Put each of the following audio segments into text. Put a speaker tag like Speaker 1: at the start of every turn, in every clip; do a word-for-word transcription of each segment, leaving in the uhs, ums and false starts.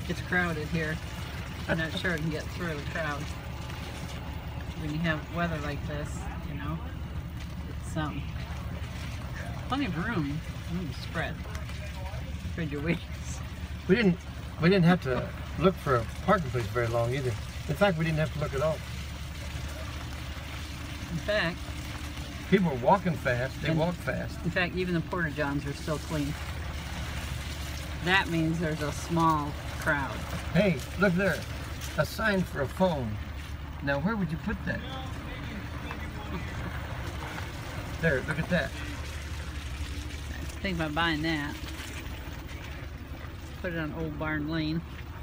Speaker 1: It's crowded here. I'm not sure I can get through the crowd. When you have weather like this, you know, it's um, plenty of room, room to spread. Spread your wings.
Speaker 2: We didn't, we didn't have to look for a parking place very long either. In fact, we didn't have to look at all.
Speaker 1: In fact,
Speaker 2: people are walking fast. They
Speaker 1: and,
Speaker 2: walk fast.
Speaker 1: In fact, even the porta johns are still clean. That means there's a small crowd.
Speaker 2: Hey, look there, a sign for a phone. Now, where would you put that? There, look at that.
Speaker 1: Think about buying that. Put it on Old Barn Lane.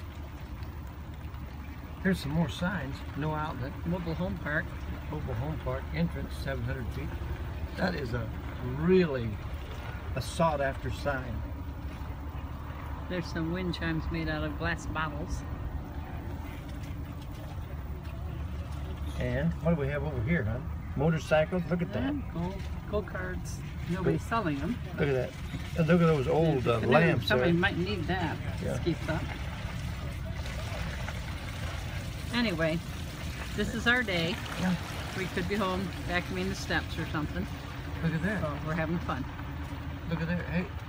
Speaker 2: Here's some more signs. No outlet.
Speaker 1: Mobile Home Park.
Speaker 2: Mobile Home Park entrance, seven hundred feet. That is a really a sought after sign.
Speaker 1: There's some wind chimes made out of glass bottles.
Speaker 2: And what do we have over here, huh? Motorcycles, look at that.
Speaker 1: Go, go karts. Nobody's go. selling them.
Speaker 2: Look at that. And look at those old uh, lamps.
Speaker 1: Somebody
Speaker 2: there.
Speaker 1: might need that.
Speaker 2: Yeah.
Speaker 1: Keep up. Anyway, this is our day.
Speaker 2: Yeah.
Speaker 1: We could be home vacuuming the steps or something.
Speaker 2: Look at that.
Speaker 1: So we're having fun.
Speaker 2: Look at that. Hey.